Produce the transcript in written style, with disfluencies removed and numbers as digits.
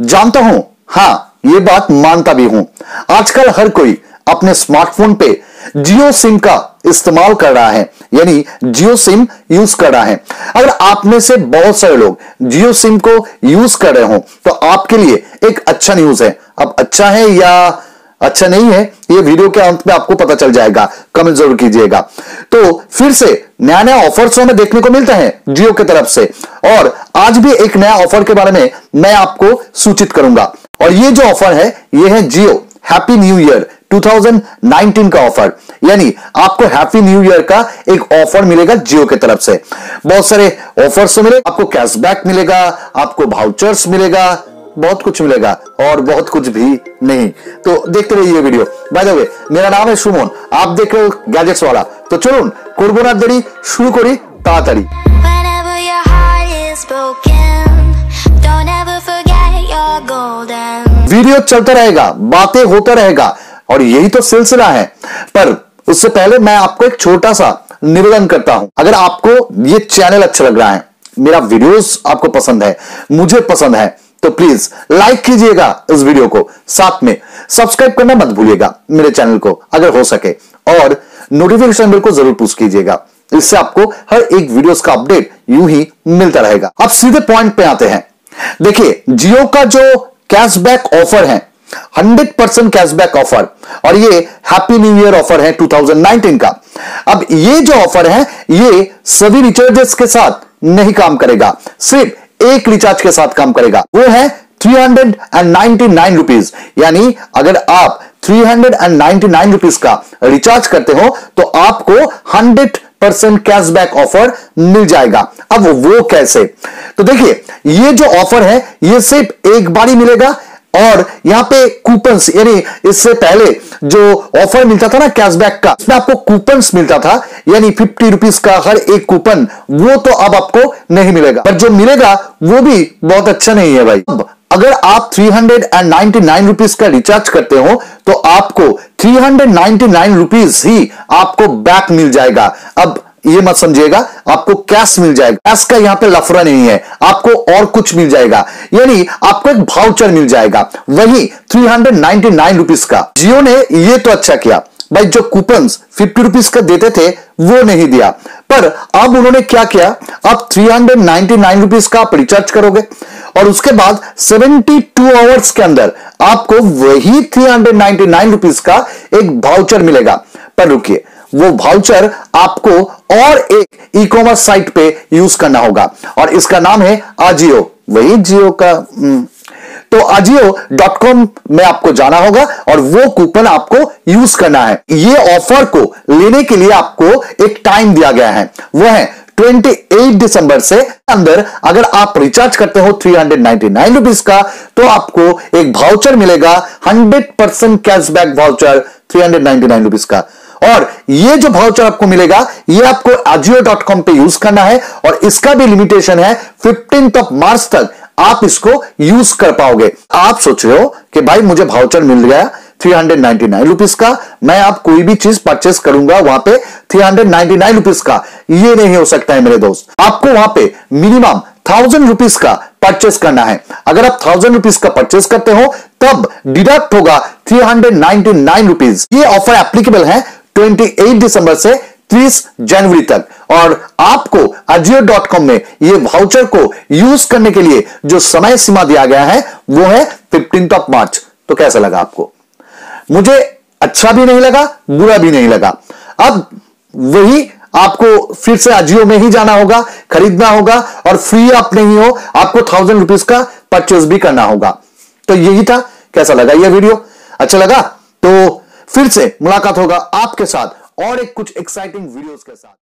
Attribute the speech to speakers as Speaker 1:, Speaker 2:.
Speaker 1: जानता हूं, हां ये बात मानता भी हूं। आजकल हर कोई अपने स्मार्टफोन पे जियो सिम का इस्तेमाल कर रहा है, यानी जियो सिम यूज कर रहा है। अगर आप में से बहुत सारे लोग जियो सिम को यूज कर रहे हो तो आपके लिए एक अच्छा न्यूज है। अब अच्छा है या अच्छा नहीं है, ये वीडियो के अंत में आपको पता चल जाएगा, कमेंट जरूर कीजिएगा। तो फिर से नया नया ऑफर्स हमें देखने को मिलता है जियो की तरफ से, और आज भी एक नया ऑफर के बारे में मैं आपको सूचित करूंगा। और ये जो ऑफर है ये है जियो हैप्पी न्यू ईयर 2019 का ऑफर, यानी आपको हैप्पी न्यू ईयर का एक ऑफर मिलेगा जियो की तरफ से। बहुत सारे ऑफर्स मिलेगा, आपको कैशबैक मिलेगा, आपको वाउचर्स मिलेगा, बहुत कुछ मिलेगा और बहुत कुछ भी नहीं। तो देखते रहिए ये वीडियो। बाय द वे, मेरा नाम है सुमन, आप देख रहे हो गैजेट्स वाला। तो चलुन করব না দেরি, শুরু করি তাড়াতাড়ি। वीडियो चलता रहेगा, बातें होता रहेगा और यही तो सिलसिला है। पर उससे पहले मैं आपको एक छोटा सा निवेदन करता हूं। अगर आपको ये चैनल अच्छा लग रहा है, मेरा वीडियोस आपको पसंद है, मुझे पसंद है, तो प्लीज लाइक कीजिएगा इस वीडियो को, साथ में सब्सक्राइब करना मत भूलिएगा मेरे चैनल को अगर हो सके, और नोटिफिकेशन बेल को जरूर पुश कीजिएगा। इससे आपको हर एक वीडियोस का अपडेट यूं ही मिलता रहेगा। अब सीधे पॉइंट पे आते हैं। देखिए, जियो का जो कैशबैक ऑफर है 100% कैशबैक ऑफर, और ये हैप्पी न्यू ईयर ऑफर है 2019 का। अब ये जो ऑफर है ये सभी रिचार्जेस के साथ नहीं काम करेगा, सिर्फ एक रिचार्ज के साथ काम करेगा। वो है 399 रुपीज, यानी अगर आप 399 रुपीज का रिचार्ज करते हो तो आपको 100% कैशबैक ऑफर मिल जाएगा। अब वो कैसे? तो देखिए, ये जो ऑफर है ये सिर्फ एक बार ही मिलेगा, और यहां पे कूपन्स, यानी इससे पहले जो ऑफर मिलता था ना कैशबैक का, इसमें आपको कूपन्स मिलता था, यानी 50 रुपीज का हर एक कूपन, वो तो अब आपको नहीं मिलेगा। पर जो मिलेगा वो भी बहुत अच्छा नहीं है भाई। अब अगर आप 399 रुपीज का रिचार्ज करते हो तो आपको 399 रुपीज ही आपको बैक मिल जाएगा। अब ये मत समझिएगा आपको कैश मिल जाएगा, कैश का यहां पे लफड़ा नहीं है, आपको और कुछ मिल जाएगा, यानी आपको एक वाउचर मिल जाएगा, वही 399 रुपीज का। जियो ने ये तो अच्छा किया भाई, जो कूपन्स 50 रुपीज का देते थे वो नहीं दिया, पर अब उन्होंने क्या किया, अब 399 रुपीज का आप रिचार्ज करोगे और उसके बाद 72 आवर्स के अंदर आपको वही 399 रुपीज का एक वाउचर मिलेगा। पर रुकिए, वो वाउचर आपको और एक ई कॉमर्स साइट पे यूज करना होगा, और इसका नाम है आजियो, वही जियो का। तो ajio.com में आपको जाना होगा और वो कूपन आपको यूज करना है। ये ऑफर को लेने के लिए आपको एक टाइम दिया गया है, वो है 28 दिसंबर से अंदर। अगर आप रिचार्ज करते हो 399 रुपीज का तो आपको एक वाउचर मिलेगा, 100% कैशबैक वाउचर 399 रुपीज का। और ये जो वाउचर आपको मिलेगा ये आपको ajio.com पे यूज करना है, और इसका भी लिमिटेशन है 15 मार्च तक आप इसको यूज कर पाओगे। आप सोच रहे हो कि भाई मुझे वाउचर मिल गया 399 रुपीज का, मैं आप कोई भी चीज परचेस करूंगा वहां पे 399 रुपीज का, ये नहीं हो सकता है मेरे दोस्त। आपको वहां पे मिनिमम 1000 रुपीज का परचेस करना है। अगर आप 1000 रुपीज का परचेस करते हो तब डिडक्ट होगा 399 रुपीज। ये ऑफर एप्लीकेबल है 28 दिसंबर से 30 जनवरी तक, और आपको ajio.com में ये वाउचर को यूज करने के लिए जो समय सीमा दिया गया है वो है 15 मार्च। तो कैसा लगा आपको? मुझे अच्छा भी नहीं लगा, बुरा भी नहीं लगा। अब वही आपको फिर से ajio में ही जाना होगा, खरीदना होगा, और फ्री आप नहीं हो, आपको 1000 रुपीज का परचेस भी करना होगा। तो यही था। कैसा लगा यह वीडियो? अच्छा लगा तो फिर से मुलाकात होगा आपके साथ और एक कुछ एक्साइटिंग वीडियोस के साथ।